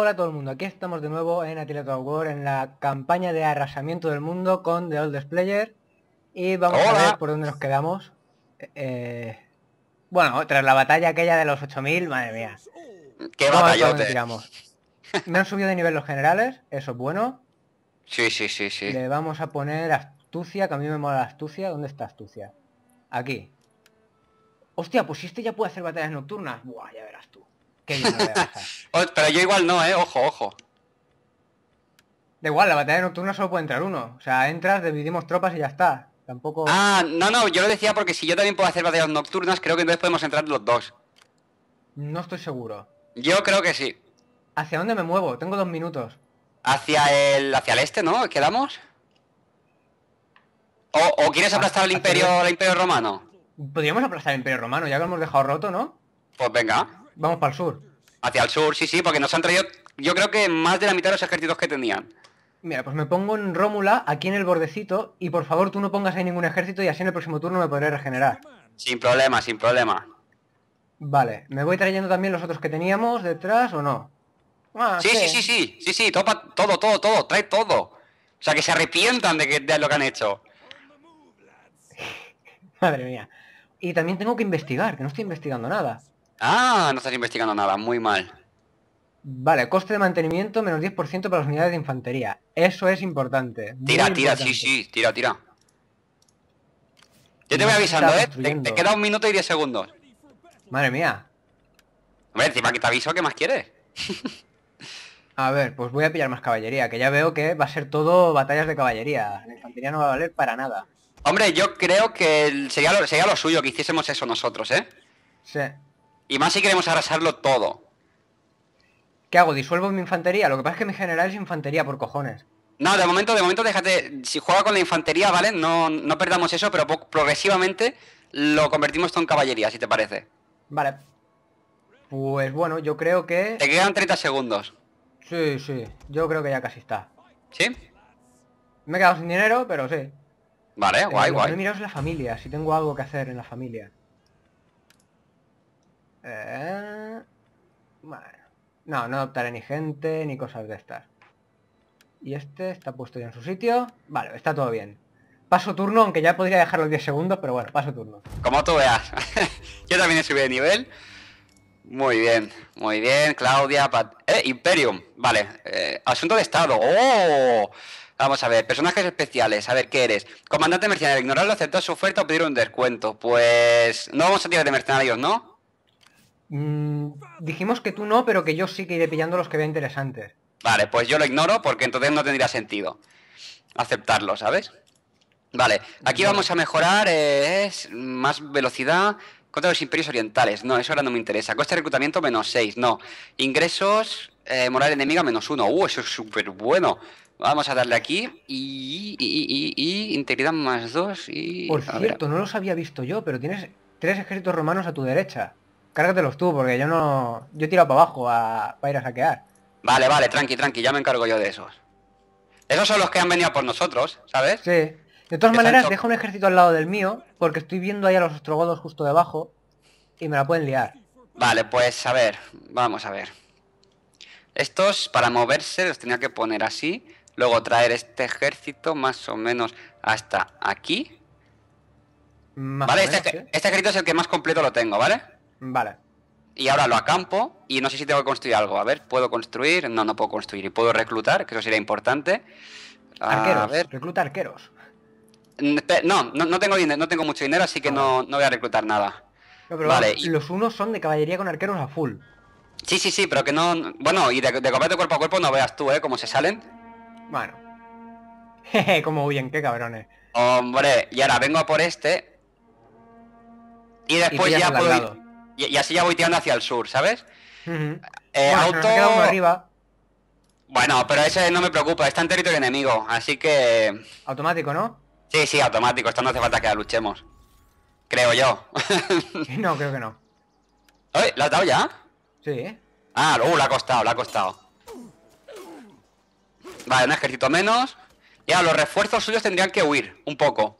Hola a todo el mundo, aquí estamos de nuevo en Attila War en la campaña de arrasamiento del mundo con The Oldest Player y vamos a ver Hola. por dónde nos quedamos. Bueno, tras la batalla aquella de los 8000, madre mía. Qué Vamos a ver por dónde batallote. tiramos. Me han subido de nivel los generales, eso es bueno. Sí, sí, sí, sí. Le vamos a poner astucia, que a mí me mola la astucia. ¿Dónde está astucia? Aquí. Hostia, pues si este ya puede hacer batallas nocturnas. Buah, ya verás tú. Qué bien me lo voy a pasar. Pero yo igual no, ojo, ojo. Da igual, la batalla nocturna solo puede entrar uno. O sea, entras, dividimos tropas y ya está. Tampoco... Ah, no, no, yo lo decía porque si yo también puedo hacer batallas nocturnas, creo que entonces podemos entrar los dos. No estoy seguro. Yo creo que sí. ¿Hacia dónde me muevo? Tengo 2 minutos. Hacia el este, ¿no? ¿Quedamos? ¿O quieres aplastar Hacia al imperio romano? Podríamos aplastar el Imperio Romano, ya que lo hemos dejado roto, ¿no? Pues venga. Vamos para el sur. Hacia el sur, sí, sí, porque nos han traído, yo creo que más de la mitad de los ejércitos que tenían. Mira, pues me pongo en Rómula, aquí en el bordecito, y por favor tú no pongas ahí ningún ejército y así en el próximo turno me podré regenerar. Sin problema, sin problema. Vale, ¿me voy trayendo también los otros que teníamos detrás o no? Ah, Sí, sí, sí, sí. sí, sí, sí, todo, trae todo. O sea, que se arrepientan de lo que han hecho. Madre mía. Y también tengo que investigar, que no estoy investigando nada. Ah, no estás investigando nada, muy mal. Vale, coste de mantenimiento menos 10% para las unidades de infantería. Eso es importante, muy Tira, tira, sí, importante. sí, tira, tira. Yo te voy No sé si avisando, estaba Te construyendo. queda 1 minuto y 10 segundos. Madre mía. Hombre, encima que te aviso, ¿qué más quieres? A ver, pues voy a pillar más caballería, que ya veo que va a ser todo batallas de caballería. La infantería no va a valer para nada. Hombre, yo creo que sería lo suyo que hiciésemos eso nosotros, ¿eh? Sí. Y más si queremos arrasarlo todo. ¿Qué hago? ¿Disuelvo mi infantería? Lo que pasa es que mi general es infantería por cojones. No, de momento déjate. Si juega con la infantería, ¿vale? No, no perdamos eso, pero progresivamente lo convertimos todo en caballería, si te parece. Vale. Pues bueno, yo creo que... Te quedan 30 segundos. Sí, sí. Yo creo que ya casi está. ¿Sí? Me he quedado sin dinero, pero sí. Vale, guay, Lo que no he guay. mirado es la familia, si tengo algo que hacer en la familia. Bueno. No, no adoptaré ni gente ni cosas de estas. Y este está puesto ya en su sitio. Vale, está todo bien. Paso turno, aunque ya podría dejar los 10 segundos, pero bueno, paso turno. Como tú veas. Yo también he subido de nivel. Muy bien, Claudia. Imperium. Vale. Asunto de estado. ¡Oh! Vamos a ver, personajes especiales. A ver, ¿qué eres? Comandante mercenario. Ignorarlo, aceptar su oferta o pedir un descuento. Pues no vamos a tirar de mercenarios, ¿no? Dijimos que tú no, pero que yo sí que iré pillando los que vea interesantes. Vale, pues yo lo ignoro porque entonces no tendría sentido aceptarlo, ¿sabes? Vale, aquí Bueno, vamos a mejorar es más velocidad contra los imperios orientales. No, eso ahora no me interesa. Coste de reclutamiento -6, no. Ingresos, moral enemiga -1. Eso es súper bueno. Vamos a darle aquí y integridad +2 y... por A ver. cierto, no los había visto yo, pero tienes 3 ejércitos romanos a tu derecha. Cárgatelos tú, porque yo no... Yo he tirado para abajo para ir a saquear. Vale, vale, tranqui, tranqui, ya me encargo yo de esos. Esos son los que han venido por nosotros, ¿sabes? Sí. De todas Que se han maneras, hecho... deja un ejército al lado del mío, porque estoy viendo ahí a los ostrogodos justo debajo y me la pueden liar. Vale, pues a ver, vamos a ver. Estos, para moverse, los tenía que poner así. Luego traer este ejército más o menos hasta aquí. Más o ¿Vale? menos, sí. Este ejército es el que más completo lo tengo, ¿vale? Vale. Y ahora lo acampo y no sé si tengo que construir algo. A ver, ¿puedo construir? No, no puedo construir. ¿Y puedo reclutar? Que eso sería importante. A Arqueros. ver... Recluta arqueros. No, no tengo dinero, no tengo mucho dinero, así que Ah, vale. no voy a reclutar nada. No, pero Vale, vamos, los unos son de caballería con arqueros a full. sí, sí, sí, pero que no... Bueno, y de combate cuerpo a cuerpo no veas tú, ¿eh? Cómo se salen. Bueno. Jeje, cómo huyen, qué cabrones. Hombre, y ahora vengo a por este. Y Y después pillas ya al de al puedo ir... lado. Y así ya voy tirando hacia el sur, ¿sabes? Ujú. Bueno, se nos Auto... ha quedado uno arriba. Bueno, pero ese no me preocupa, está en territorio enemigo, así que... Automático, ¿no? Sí, sí, automático, esto no hace falta que la luchemos. Creo yo. No, creo que no. ¿Ay, ¿la has dado ya? Sí, ¿eh? Ah, le ha costado, le ha costado. Vale, un ejército menos. Ya, los refuerzos suyos tendrían que huir, un poco.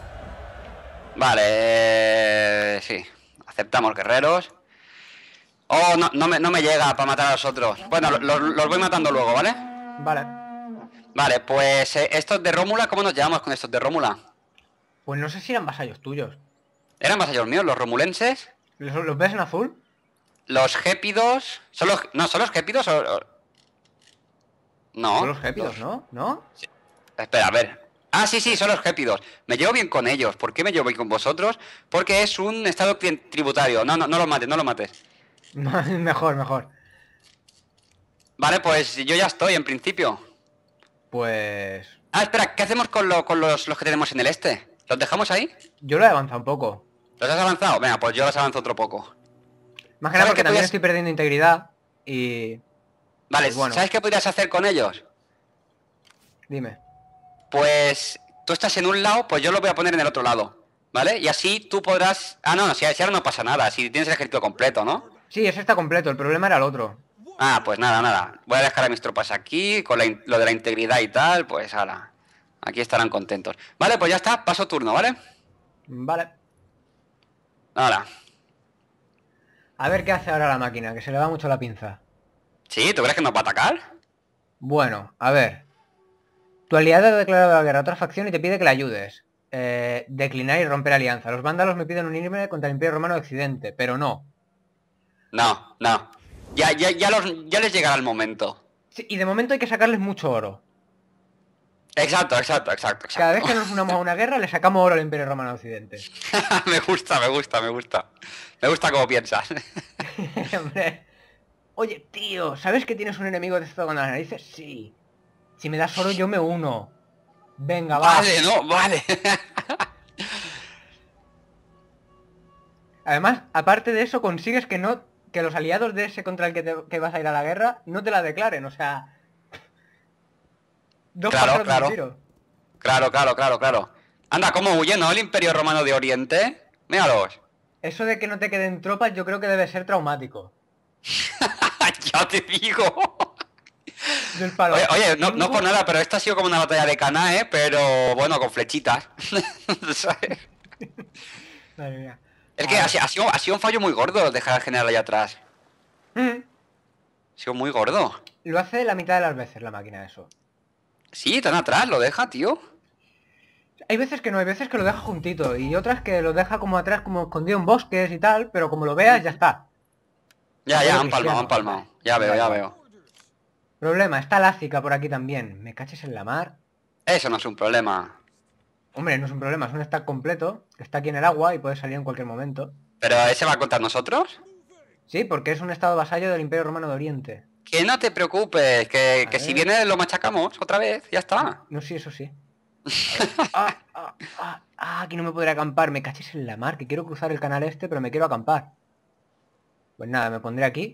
Vale, sí. Aceptamos guerreros. Oh, no, no me llega para matar a los otros. Bueno, los voy matando luego, ¿vale? Vale. Vale, pues estos de Rómula, ¿cómo nos llevamos con estos de Rómula? Pues no sé si eran vasallos tuyos. ¿Eran vasallos míos, los romulenses? ¿Los ves en azul? Los gépidos... No, ¿son los gépidos o...? No. Son los gépidos, ¿no? ¿No? Sí. Espera, a ver. Ah, sí, sí, son los gépidos. Me llevo bien con ellos. ¿Por qué me llevo bien con vosotros? Porque es un estado tributario. No los mates, no los mates. Mejor, mejor. Vale, pues yo ya estoy, en principio. Pues... Ah, espera, ¿qué hacemos con los que tenemos en el este? ¿Los dejamos ahí? Yo lo he avanzado un poco. ¿Los has avanzado? Venga, pues yo los avanzo otro poco. Más que nada ¿Sabes porque qué también podías- estoy perdiendo integridad y... Vale, Pues bueno. ¿sabes qué podrías hacer con ellos? Dime. Pues tú estás en un lado, pues yo lo voy a poner en el otro lado, ¿vale? Y así tú podrás... Ah, no, si ahora no pasa nada, si tienes el ejército completo, ¿no? Sí, ese está completo, el problema era el otro. Ah, pues nada. Voy a dejar a mis tropas aquí, con lo de la integridad y tal, pues ahora. Aquí estarán contentos. Vale, pues ya está, paso turno, ¿vale? Vale. Ahora. A ver qué hace ahora la máquina, que se le va mucho la pinza. ¿Sí? ¿Tú crees que nos va a atacar? Bueno, a ver. Tu aliado ha declarado la guerra a otra facción y te pide que la ayudes. Declinar y romper alianza. Los vándalos me piden unirme contra el Imperio Romano de Occidente, pero no. No. Ya les llegará el momento. Sí, y de momento hay que sacarles mucho oro. Exacto. Cada vez que nos unamos a una guerra le sacamos oro al Imperio Romano de Occidente. Me gusta. Me gusta cómo piensas. Hombre. Oye, tío, ¿sabes que tienes un enemigo de esto con las narices? Sí. Si me das oro yo me uno. Venga, va. Vale, no, vale. Además, aparte de eso, consigues que no... Que los aliados de ese contra el que vas a ir a la guerra no te la declaren, o sea... Dos pájaros de un tiro. Claro. Anda, ¿cómo huye, no? El Imperio Romano de Oriente. Míralos. Eso de que no te queden tropas yo creo que debe ser traumático. Ya te digo. Del palo. Oye, no por nada, pero esto ha sido como una batalla de cana, ¿eh? Pero bueno, con flechitas. ¿Sabes? Madre mía. Es que ha sido un fallo muy gordo dejar al general allá atrás. Mm. Ha sido muy gordo. Lo hace la mitad de las veces la máquina eso. Sí, tan atrás, lo deja, tío. Hay veces que no, hay veces que lo deja juntito y otras que lo deja como atrás, como escondido en bosques y tal, pero como lo veas ya está. Ya, Acuerdo han cristiano. palmado. Ya veo. Problema, está Lácica por aquí también. ¿Me caches en la mar? Eso no es un problema. Hombre, no es un problema, es un stack completo, que está aquí en el agua y puede salir en cualquier momento. ¿Pero ese va contra nosotros? Sí, porque es un estado vasallo del Imperio Romano de Oriente. Que no te preocupes, que A si ver. viene lo machacamos otra vez, ya está. No, sí, eso sí. A ver. Aquí no me podré acampar. Me caches en la mar, que quiero cruzar el canal este, pero me quiero acampar. Pues nada, me pondré aquí.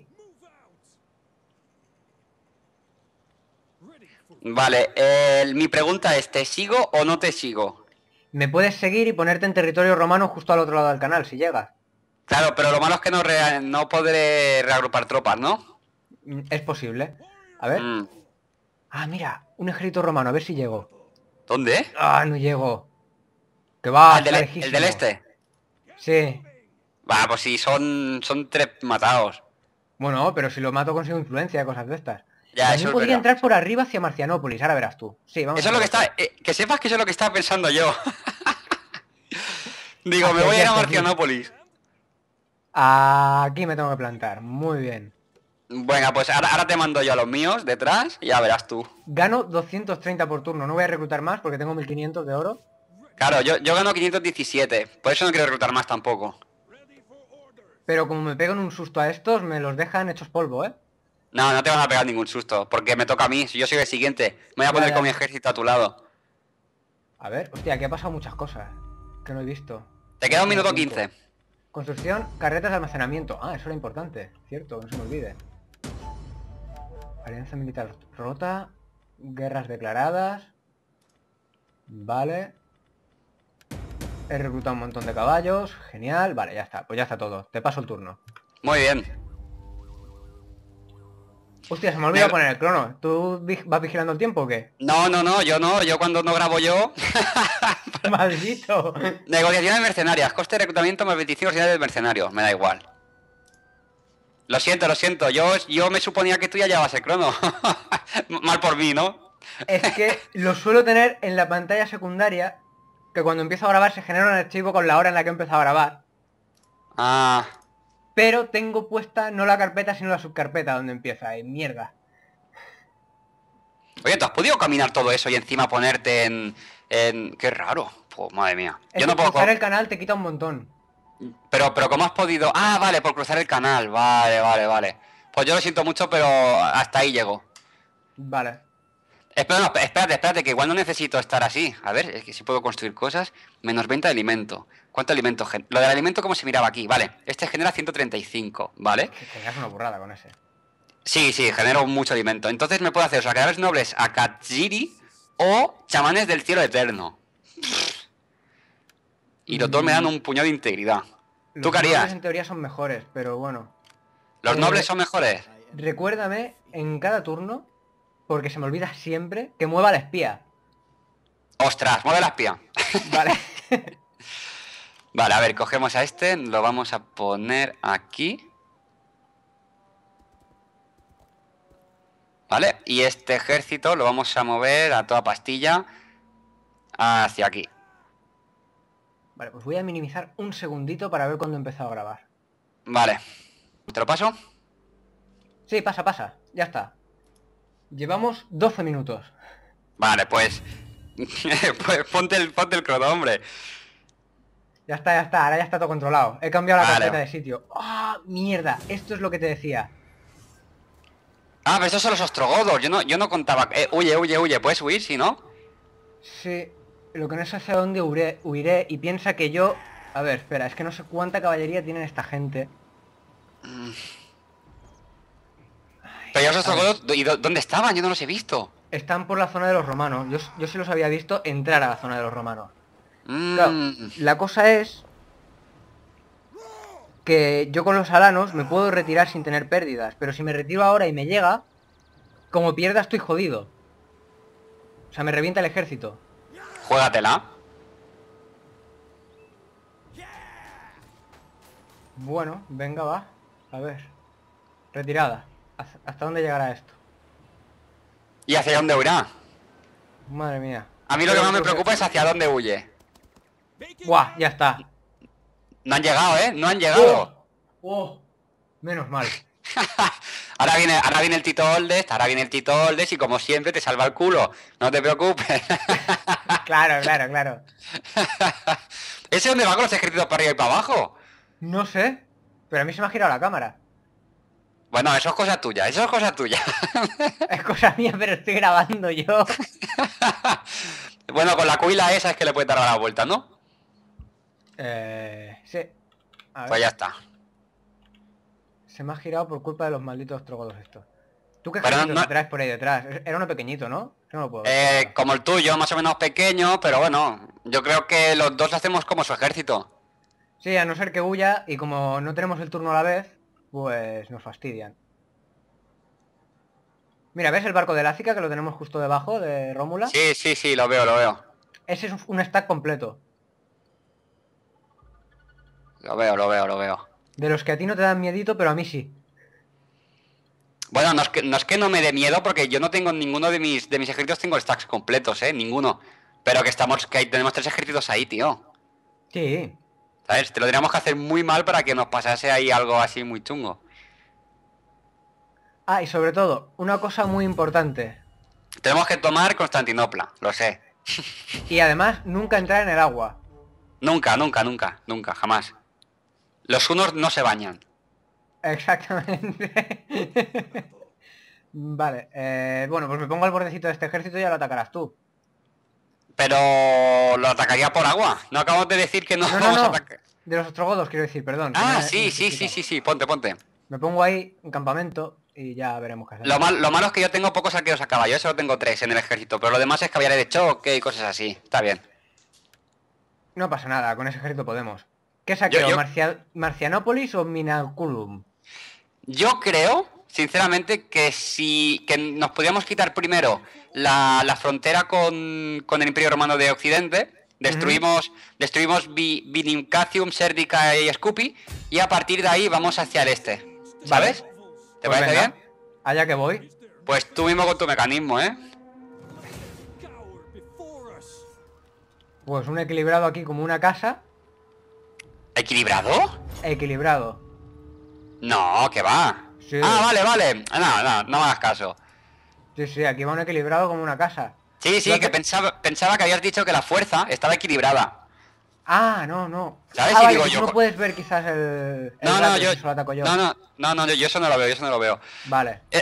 Vale, mi pregunta es, ¿te sigo o no te sigo? Me puedes seguir y ponerte en territorio romano justo al otro lado del canal, si llegas. Claro, pero lo malo es que no podré reagrupar tropas, ¿no? Es posible. A ver. Mm. Ah, mira, un ejército romano, a ver si llego. ¿Dónde? Ah, no llego. Que va, Ah, está el lejísimo. del este. Sí. Va, pues sí, son 3 matados. Bueno, pero si lo mato consigo influencia, cosas de estas. Ya, También eso es podría verdad. entrar por arriba hacia Marcianópolis, ahora verás tú. Sí, vamos. Eso es lo que está... que sepas que eso es lo que estaba pensando yo. Digo, me Hacia voy a ir a aquí, hacia aquí. Marcianópolis. Aquí me tengo que plantar. Muy bien. Venga, pues ahora te mando yo a los míos detrás y ya verás tú. Gano 230 por turno. No voy a reclutar más porque tengo 1500 de oro. Claro, yo gano 517. Por eso no quiero reclutar más tampoco. Pero como me pegan un susto a estos, me los dejan hechos polvo, ¿eh? No te van a pegar ningún susto. Porque me toca a mí. Si yo soy el siguiente. Me voy a poner ya. con mi ejército a tu lado. A ver, hostia, aquí ha pasado muchas cosas que no he visto. Te queda 1 minuto Tiempo. 15. Construcción, carretas de almacenamiento. Ah, eso era importante. Cierto, no se me olvide. Alianza militar rota. Guerras declaradas. Vale. He reclutado un montón de caballos. Genial. Vale, ya está. Pues ya está todo. Te paso el turno. Muy bien. Hostia, se me ha olvidado poner el crono. ¿Tú vas vigilando el tiempo o qué? No, yo no. Yo cuando no grabo yo... ¡Maldito! Negociaciones mercenarias. Coste de reclutamiento más 25 unidades de mercenarios. Me da igual. Lo siento. Yo me suponía que tú ya llevabas el crono. Mal por mí, ¿no? Es que lo suelo tener en la pantalla secundaria, que cuando empiezo a grabar se genera un archivo con la hora en la que he empezado a grabar. Ah, Pero tengo puesta no la carpeta, sino la subcarpeta donde empieza. Mierda. oye, ¿tú has podido caminar todo eso y encima ponerte en... Qué raro. Pues, madre mía. Es Yo que no puedo... cruzar el canal te quita un montón. Pero ¿cómo has podido...? Ah, vale, por cruzar el canal. Vale. Pues yo lo siento mucho, pero hasta ahí llego. Vale. Espera, no, espérate, que igual no necesito estar así. A ver, es que si puedo construir cosas. Menos 20 de alimento. ¿Cuánto alimento? Lo del alimento, ¿cómo se miraba aquí? Vale, este genera 135, ¿vale? Tenías una burrada con ese. Sí, genero mucho alimento. Entonces me puedo hacer, o sea, creadores nobles a Kajiri o chamanes del cielo eterno. Y los dos me dan un puñado de integridad. ¿Tú Los qué harías? nobles en teoría son mejores, pero bueno. ¿Los nobles son mejores? Recuérdame en cada turno, porque se me olvida siempre, que mueva la espía. ¡Ostras! Mueve la espía. Vale. Vale, a ver, cogemos a este, lo vamos a poner aquí. Vale, y este ejército lo vamos a mover a toda pastilla hacia aquí. Vale, pues voy a minimizar un segundito para ver cuándo he empezado a grabar. Vale, ¿te lo paso? Sí, pasa, ya está. Llevamos 12 minutos. Vale, pues... pues ponte el crono, hombre. Ya está, ahora ya está todo controlado. He cambiado la Vale. carpeta de sitio. ¡Ah, mierda! Esto es lo que te decía. Ah, pero estos son los ostrogodos, yo no contaba... huye, ¿puedes huir, si no? Sí, lo que no sé hacia dónde huiré y piensa que yo... A ver, espera, es que no sé cuánta caballería tienen esta gente. Pero los ostrogodos, ¿y dónde estaban? Yo no los he visto. Están por la zona de los romanos. Yo sí los había visto entrar a la zona de los romanos. Mm, Claro, la cosa es que yo con los alanos me puedo retirar sin tener pérdidas, pero si me retiro ahora y me llega, como pierda estoy jodido. O sea, me revienta el ejército. Juégatela. Bueno, venga, va. A ver. Retirada. ¿Hasta dónde llegará esto? ¿Y hacia dónde huirá? Madre mía. A mí lo que más me preocupa es hacia dónde huye. ¡Buah! Ya está. No han llegado, ¿eh? No han llegado. ¡Oh! Menos mal. Ahora viene el Tito Oldes, y como siempre te salva el culo. No te preocupes. Claro. ¿Ese dónde va con los ejércitos para arriba y para abajo? No sé, pero a mí se me ha girado la cámara. Bueno, eso es cosa tuya. Es cosa mía, pero estoy grabando yo. Bueno, con la cuila esa es que le puedes dar a la vuelta, ¿no? Sí. A ver. Pues ya está. Se me ha girado por culpa de los malditos trogodos estos. ¿Tú qué Pero ejército no- te traes por ahí detrás? Era uno pequeñito, ¿no? Yo no lo puedo ver. Como el tuyo, más o menos pequeño, pero bueno, yo creo que los dos lo hacemos como su ejército. Sí, a no ser que huya y como no tenemos el turno a la vez, pues nos fastidian. Mira, ¿ves el barco de Lácica que lo tenemos justo debajo de Rómula? Sí, lo veo. Ese es un stack completo. Lo veo. De los que a ti no te dan miedito, pero a mí sí. Bueno, no es que no me dé miedo, porque yo no tengo ninguno de mis ejércitos, tengo stacks completos, ninguno. Pero que tenemos 3 ejércitos ahí, tío. Sí. ¿Sabes? Te lo tendríamos que hacer muy mal para que nos pasase ahí algo así muy chungo. Ah, y sobre todo, una cosa muy importante. Tenemos que tomar Constantinopla, lo sé. Y además, nunca entrar en el agua. Nunca, jamás. Los hunos no se bañan. Exactamente. Vale, bueno, pues me pongo al bordecito de este ejército y ya lo atacarás tú. Pero lo atacaría por agua. No acabamos de decir que no, vamos a No. atacar. De los ostrogodos, quiero decir, perdón. Ah, que me he sí, explicado. ponte. Me pongo ahí, un campamento, y ya veremos qué hacer. Lo malo es que yo tengo pocos arqueros a caballo, solo tengo 3 en el ejército, pero lo demás es caballería de choque y cosas así. Está bien. No pasa nada, con ese ejército podemos. ¿Qué saqueo? ¿Marcianópolis o Minaculum? Yo creo, sinceramente, que que nos podíamos quitar primero la frontera con el Imperio Romano de Occidente, destruimos Vinicacium, Serdica y Scupi, y a partir de ahí vamos hacia el este. ¿Sabes? ¿Te Pues parece venga, bien? allá que voy. Pues tú mismo con tu mecanismo, ¿eh? Pues un equilibrado aquí como una casa. ¿Equilibrado? Equilibrado. No, que va. Sí. Ah, vale, vale. No me hagas caso. Sí, sí, aquí va un equilibrado como una casa. Sí, Lo sí, que que- pensaba que habías dicho que la fuerza estaba equilibrada. Ah, no, no. ¿Sabes? Ah, Y vale, digo que tú yo... no puedes ver quizás el No, no, ratio yo... si solo ataco yo. No, yo eso no lo veo, yo eso no lo veo. Vale. Eh,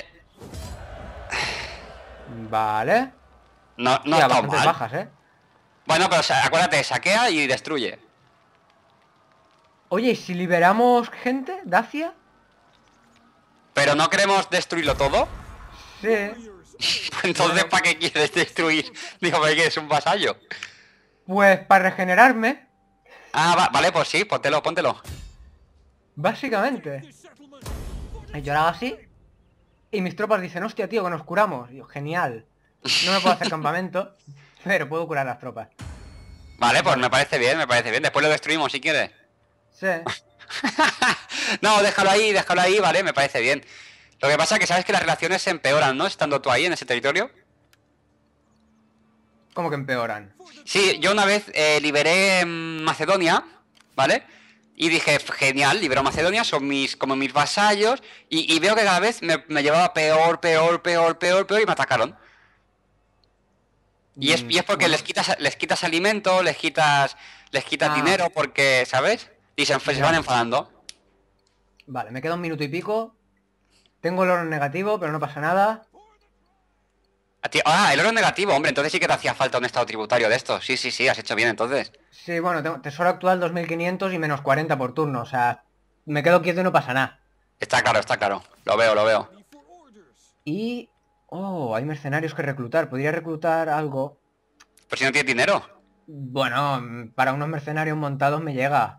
Vale. no Tía, está bastantes mal. bajas, ¿eh? Bueno, pero acuérdate, saquea y destruye. Oye, ¿y si liberamos gente, Dacia? Pero no queremos destruirlo todo. Sí. Entonces, Bueno. ¿para qué quieres destruir? Digo, ¿para qué quieres un vasallo? Pues para regenerarme, Ah, vale, pues sí, póntelo. básicamente. Y yo lo hago así. Y mis tropas dicen, hostia, tío, que nos curamos. Y yo, genial. No me puedo hacer campamento, pero puedo curar las tropas. Vale, pues me parece bien, me parece bien. Después lo destruimos si quieres. Sí. No, déjalo ahí, vale, me parece bien. Lo que pasa es que sabes que las relaciones se empeoran, ¿no? Estando tú ahí en ese territorio. Como que empeoran. Sí, yo una vez liberé Macedonia, ¿vale? Y dije, genial, libero Macedonia, son como mis vasallos. Y veo que cada vez me llevaba peor y me atacaron. Y es porque Bueno, les quitas alimento, les quitas ah, dinero, porque, ¿sabes? Y se van ya. enfadando. Vale, me queda un minuto y pico. Tengo el oro en negativo, pero no pasa nada. El oro negativo, hombre, entonces sí que te hacía falta un estado tributario de estos. Sí, has hecho bien entonces. Sí, bueno, tengo tesoro actual 2500 y menos 40 por turno. O sea, me quedo quieto y no pasa nada. Está claro. Lo veo. Y... Oh, hay mercenarios que reclutar. Podría reclutar algo. Pero si no tienes dinero. Bueno, para unos mercenarios montados me llega.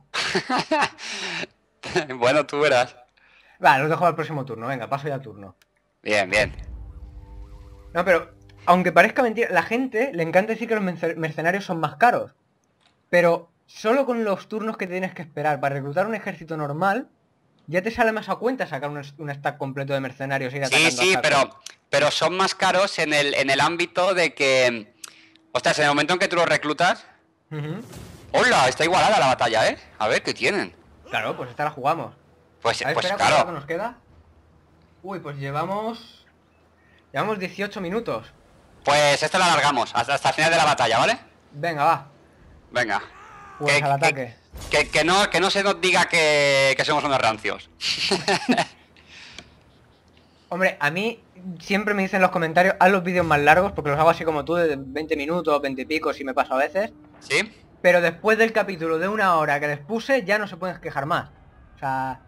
Bueno, tú verás. Vale, los dejo al próximo turno. Venga, paso ya al turno. Bien. No, pero... Aunque parezca mentira, la gente le encanta decir que los mercenarios son más caros. Pero solo con los turnos que tienes que esperar para reclutar un ejército normal, ya te sale más a cuenta sacar un stack completo de mercenarios e ir atacando a Sí, saco. pero son más caros en el ámbito de que... Ostras, en el momento en que tú los reclutas... Ujú. ¡Hola! Está igualada la batalla, ¿eh? A ver, ¿qué tienen? Claro, pues esta la jugamos. Pues, A ver, pues espera, ¿cuánto claro. nos queda? Uy, pues llevamos... Llevamos 18 minutos. Pues esta la alargamos hasta el final de la batalla, ¿vale? Venga, va. Venga. Pues al ataque. Que no se nos diga que somos unos rancios. Hombre, a mí siempre me dicen en los comentarios, haz los vídeos más largos, porque los hago así como tú, de 20 minutos, 20 y pico, si me paso a veces. ¿Sí? Pero después del capítulo de una hora que les puse, ya no se pueden quejar más. O sea...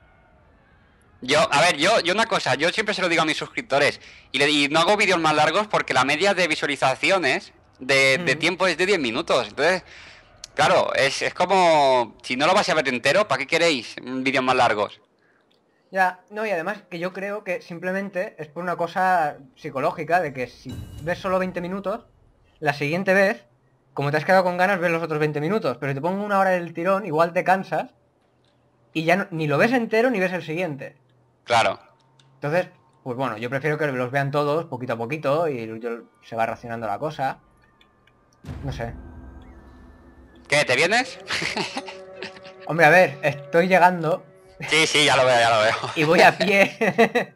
A ver, yo una cosa, yo siempre se lo digo a mis suscriptores y no hago vídeos más largos porque la media de visualizaciones de tiempo es de 10 minutos. Entonces, claro, es como, si no lo vais a ver entero, ¿para qué queréis vídeos más largos? Ya, no, y además que yo creo que simplemente es por una cosa psicológica, de que si ves solo 20 minutos, la siguiente vez, como te has quedado con ganas, ves los otros 20 minutos. Pero si te pongo una hora del tirón, igual te cansas y ya ni lo ves entero ni ves el siguiente. Claro. Entonces, pues bueno, yo prefiero que los vean todos, poquito a poquito, y se va racionando la cosa. No sé. ¿Qué? ¿Te vienes? Hombre, a ver, estoy llegando Sí, ya lo veo. y voy a pie.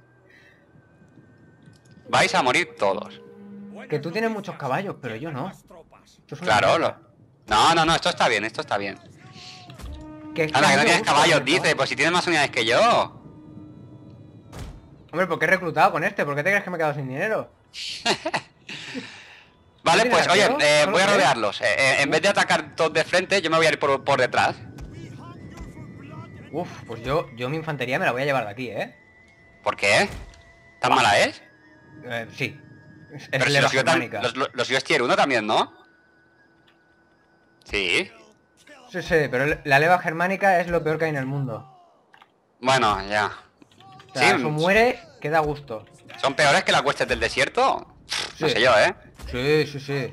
Vais a morir todos. Que tú tienes muchos caballos, pero yo no. Esto es una Claro, mierda. no, esto está bien. Que es que Anda, a que mí no me tienes gusta caballos, esto. dice, pues si tienes más unidades que yo. Hombre, ¿por qué he reclutado con este? ¿Por qué te crees que me he quedado sin dinero? Vale, ¿No tienes pues oye, arqueros? ¿Solo voy a tres? rodearlos. En vez de atacar todos de frente, yo me voy a ir por detrás. Uf, pues yo mi infantería me la voy a llevar de aquí, ¿eh? ¿Por qué? ¿Tan mala es? Sí. Es Pero si leva los germánica. los suyos tier 1 también, ¿no? Sí. Sí, sí, pero la leva germánica es lo peor que hay en el mundo. Bueno, ya. O sea, eso Sí, muere, que da gusto. son peores que las huestes del desierto. No Sí. sé yo, ¿eh? Sí.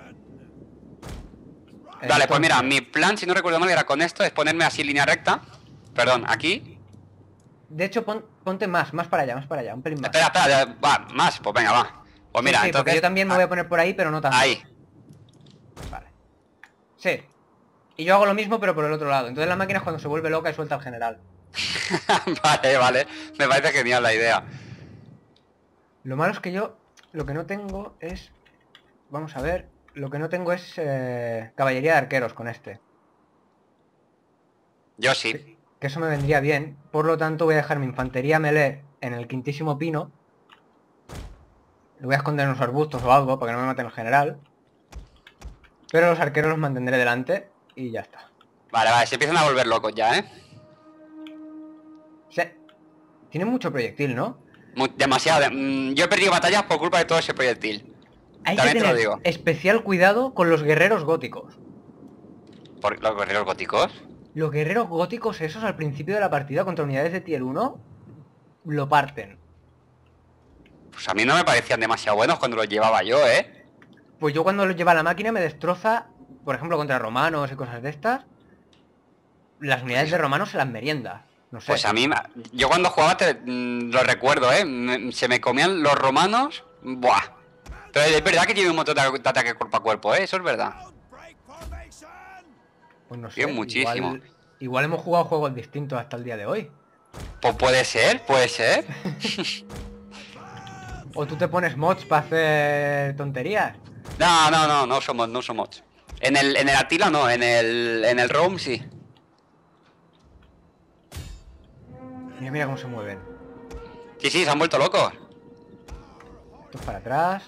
Vale, pues mira, Entonces, mi plan, si no recuerdo mal, era con esto, es ponerme así en línea recta. Perdón, aquí. de hecho, ponte más para allá, un pelín más. Espera, va, más, pues venga, va. Pues mira, Sí, porque entonces... yo también me voy a poner por ahí, pero no tanto. Ahí. Vale. Sí. Y yo hago lo mismo, pero por el otro lado. Entonces la máquina es cuando se vuelve loca y suelta al general. Vale. Me parece genial la idea. Lo malo es que yo lo que no tengo es... Vamos a ver. Lo que no tengo es caballería de arqueros con este. Yo sí. Que eso me vendría bien. Por lo tanto voy a dejar mi infantería melee en el quintísimo pino. Lo voy a esconder en unos arbustos o algo para que no me maten el general. Pero los arqueros los mantendré delante y ya está. Vale, se empiezan a volver locos ya, ¿eh? Sí. Tienen mucho proyectil, ¿no? Demasiado. Yo he perdido batallas por culpa de todo ese proyectil. Hay También que te lo tener digo. especial cuidado con los guerreros góticos. ¿Por los guerreros góticos? Los guerreros góticos esos al principio de la partida contra unidades de tier 1 lo parten. Pues a mí no me parecían demasiado buenos cuando los llevaba yo, ¿eh? Pues yo cuando los lleva a la máquina me destroza, por ejemplo, contra romanos y cosas de estas. Las unidades de romanos se las merienda. No sé. Pues a mí, yo cuando jugaba lo recuerdo, ¿eh? Se me comían los romanos. Buah. Pero es verdad que tiene un montón de ataque cuerpo a cuerpo, ¿eh? Eso es verdad. Pues no sé. Bien, muchísimo. Igual hemos jugado juegos distintos hasta el día de hoy. Pues puede ser, puede ser. O tú te pones mods para hacer tonterías. No somos. En el Attila no, en el Rome sí. Mira cómo se mueven. Sí, se han vuelto locos. Estos para atrás.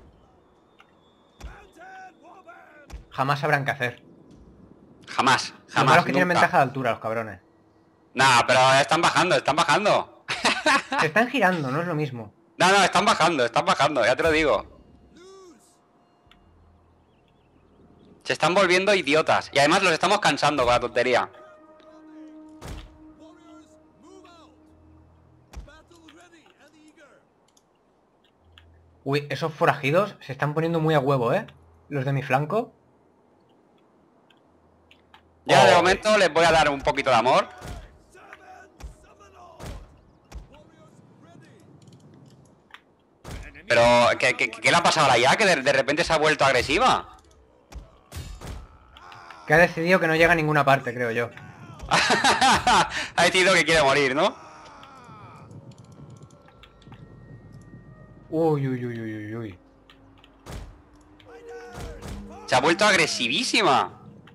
Jamás sabrán qué hacer. Jamás. Lo malo es que nunca. tienen ventaja de altura los cabrones. Nah, pero están bajando. Se están girando, no es lo mismo. No, están bajando, ya te lo digo. Se están volviendo idiotas. Y además los estamos cansando con la tontería. Uy, esos forajidos se están poniendo muy a huevo, ¿eh? Los de mi flanco. Yo de momento les voy a dar un poquito de amor. Pero, ¿qué le ha pasado a la IA? Que de repente se ha vuelto agresiva. Que ha decidido que no llega a ninguna parte, creo yo. Ha decidido que quiere morir, ¿no? Uy. Se ha vuelto agresivísima.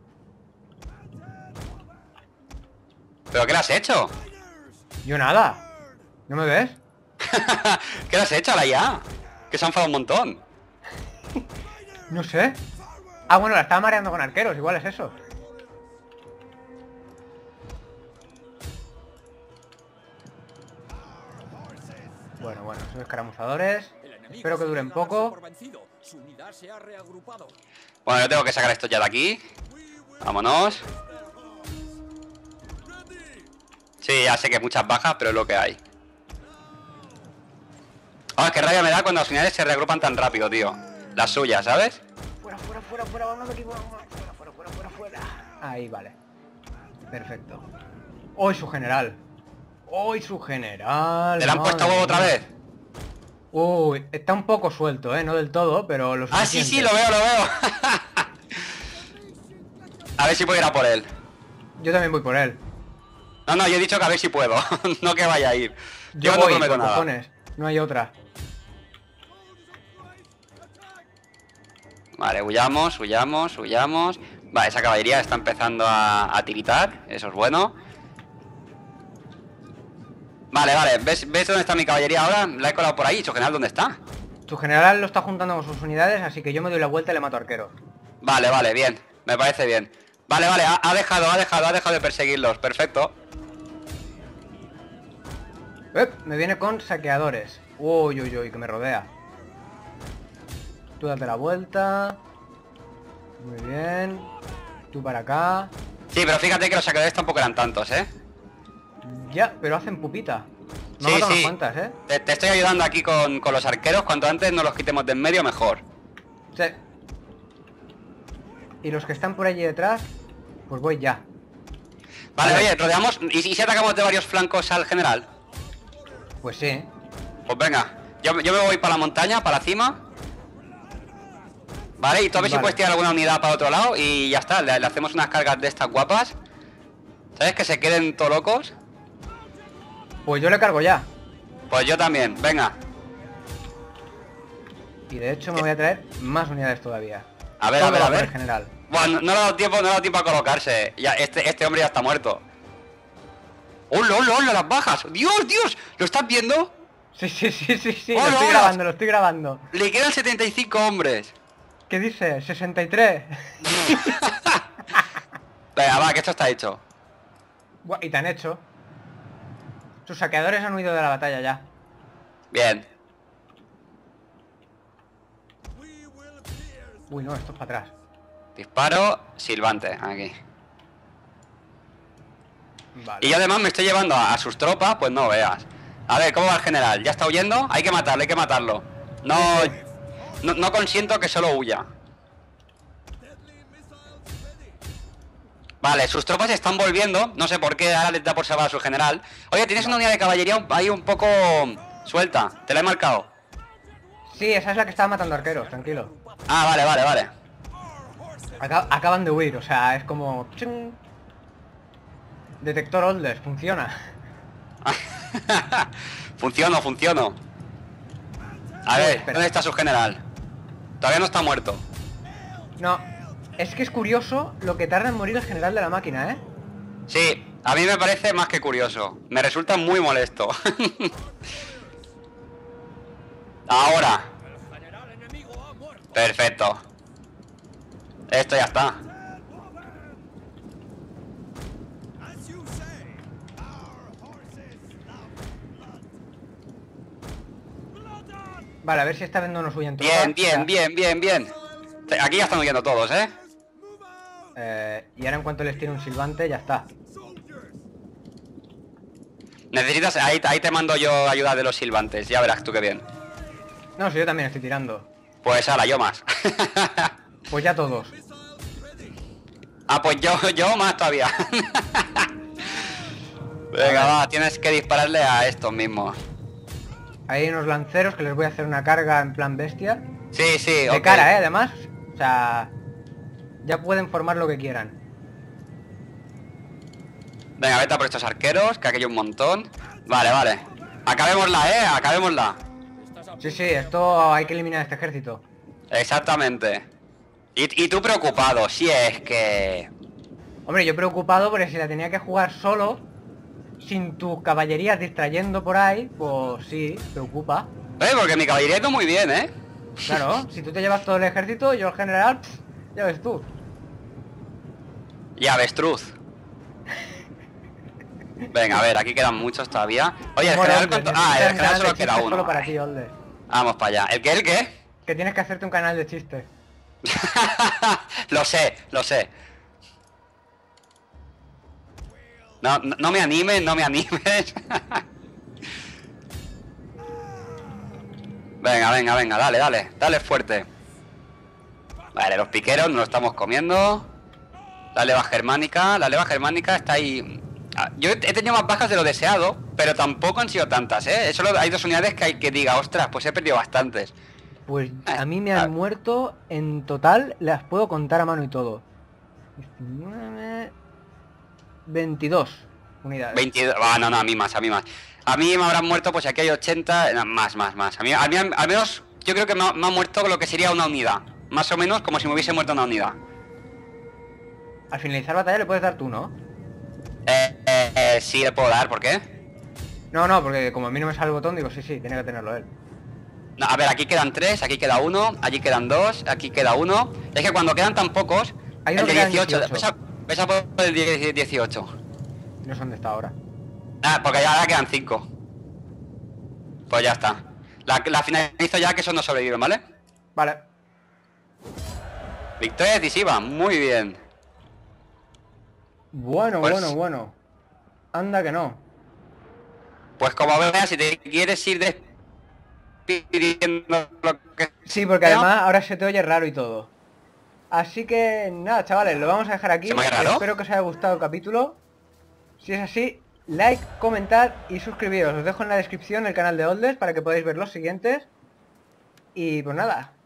¿Pero qué le has hecho? Yo nada. ¿No me ves? ¿Qué le has hecho a la IA? Que se ha enfadado un montón. No sé. Ah, bueno, la estaba mareando con arqueros, igual es eso. Bueno, son escaramuzadores. Espero que duren poco. Bueno, yo tengo que sacar esto ya de aquí. Vámonos. Sí, ya sé que muchas bajas, pero es lo que hay. Oh, qué rabia me da cuando las unidades se reagrupan tan rápido, tío. Las suyas, ¿sabes? Fuera, vamos de aquí, fuera. Ahí, vale. Perfecto. ¡Hoy su general! ¿Te la han puesto huevo otra vez? Uy, está un poco suelto, no del todo, pero lo suficiente. Sí, lo veo. A ver si puedo ir a por él. Yo también voy por él. No, yo he dicho que a ver si puedo. No que vaya a ir. Yo no voy, prometo nada. cojones. No hay otra. Vale, huyamos. Vale, esa caballería está empezando a tiritar. Eso es bueno. Vale, ¿ves dónde está mi caballería ahora? La he colado por ahí. ¿Su general dónde está? Tu general lo está juntando con sus unidades, así que yo me doy la vuelta y le mato arquero. Vale, bien. Me parece bien. Vale, ha dejado de perseguirlos. Perfecto. Me viene con saqueadores. Uy, que me rodea. Tú date la vuelta. Muy bien. Tú para acá. Sí, pero fíjate que los saqueadores tampoco eran tantos, ¿eh? Ya, pero hacen pupita. Me han matado unas cuantas, ¿eh? Te estoy ayudando aquí con los arqueros. Cuanto antes nos los quitemos de en medio, mejor. Sí. Y los que están por allí detrás, pues voy ya. Vale, oye, rodeamos. ¿Y si atacamos de varios flancos al general? Pues sí. Pues venga, yo me voy para la montaña, para la cima. Vale, y tú a ver si Vale. puedes tirar alguna unidad para otro lado y ya está, le hacemos unas cargas de estas guapas. ¿Sabes? Que se queden todos locos. Pues yo le cargo ya. Pues yo también, venga. Y de hecho me voy a traer más unidades todavía. A ver, Todo a ver, va a por ver. el general. Bueno, no le ha dado tiempo, no le ha dado tiempo a colocarse. Ya, este hombre ya está muerto. ¡Hola, hola, hola! ¡Las bajas! ¡Dios, Dios! ¿Lo estás viendo? Sí, sí, sí, sí, sí. ¡Hola, Lo estoy hola! grabando, lo estoy grabando. Le quedan 75 hombres. ¿Qué dice? 63. Venga, va, que esto está hecho. Buah, y te han hecho. Sus saqueadores han huido de la batalla ya. Bien. Uy, no, esto es para atrás. Disparo, silbante, aquí. Vale. Y yo además me estoy llevando a sus tropas, pues no veas. A ver, ¿cómo va el general? ¿Ya está huyendo? Hay que matarlo, hay que matarlo. No consiento que solo huya. Vale, sus tropas están volviendo. No sé por qué, ahora les da por salvar a su general. Oye, tienes una unidad de caballería ahí un poco suelta. Te la he marcado. Sí, esa es la que estaba matando arqueros, tranquilo. Ah, vale, vale, vale. Acaban de huir, o sea, es como... ¡ching! Detector Olders, funciona. Funciono. A ver, espera. ¿dónde está su general? Todavía no está muerto. No, es que es curioso lo que tarda en morir el general de la máquina, ¿eh? Sí, a mí me parece más que curioso. Me resulta muy molesto. Ahora. Perfecto. Esto ya está. Vale, a ver si esta vez no nos huyen todos. Bien. Aquí ya están huyendo todos, ¿eh? Y ahora en cuanto les tire un silbante, ya está. Necesitas... Ahí te mando yo ayuda de los silbantes. Ya verás tú qué bien. No, si yo también estoy tirando. Pues ahora, yo más. Pues ya todos. Ah, pues yo más todavía. Venga, va, tienes que dispararle a estos mismos. Hay unos lanceros que les voy a hacer una carga en plan bestia. Sí, De ok. cara, además. O sea... Ya pueden formar lo que quieran. Venga, vete a por estos arqueros, que aquí hay un montón. Vale. Acabémosla, acabémosla. Sí, sí, esto hay que eliminar este ejército. Exactamente. Y tú preocupado, si es que... Hombre, yo preocupado porque si la tenía que jugar solo, sin tus caballerías distrayendo por ahí, pues sí, preocupa. Porque mi caballería ha ido muy bien, ¿eh? Claro, si tú te llevas todo el ejército, yo el general, ya ves tú. Y avestruz. Venga, a ver, aquí quedan muchos todavía. Oye, el general... ¿cuánto? Ah, el general solo queda uno. Solo para ti, Olde. Vamos para allá. ¿El qué? Que tienes que hacerte un canal de chistes. Lo sé. No me animes, no me animes. Venga, dale fuerte. Vale, los piqueros nos lo estamos comiendo. La leva germánica está ahí. Yo he tenido más bajas de lo deseado, pero tampoco han sido tantas, ¿eh? Solo hay 2 unidades que hay que diga, ostras, pues he perdido bastantes. Pues a mí me han muerto en total, las puedo contar a mano y todo. 19... 22 unidades. 22, no, a mí más. A mí me habrán muerto, pues aquí hay 80, más. A mí, al menos, yo creo que me ha muerto lo que sería una unidad. Más o menos como si me hubiese muerto una unidad. Al finalizar batalla le puedes dar tú, ¿no? Sí le puedo dar, ¿por qué? No, porque como a mí no me sale el botón, digo, sí, tiene que tenerlo él. No, a ver, aquí quedan 3, aquí queda 1, allí quedan 2, aquí queda 1. Es que cuando quedan tan pocos, Hay el uno de que quedan 18, ves a por el 18. No sé dónde está ahora. Ah, porque ya ahora quedan 5. Pues ya está. La finalizo ya, que esos no sobreviven, ¿vale? Vale. Victoria decisiva, muy bien. Bueno, Pues- bueno. Anda que no. Pues como veas, si te quieres ir despidiendo lo que... Sí, porque sea, además ahora se te oye raro y todo. Así que nada, chavales, lo vamos a dejar aquí. ¿Se me oye raro? Espero que os haya gustado el capítulo. Si es así, like, comentad y suscribiros. Os dejo en la descripción el canal de Oldes para que podáis ver los siguientes. Y pues nada,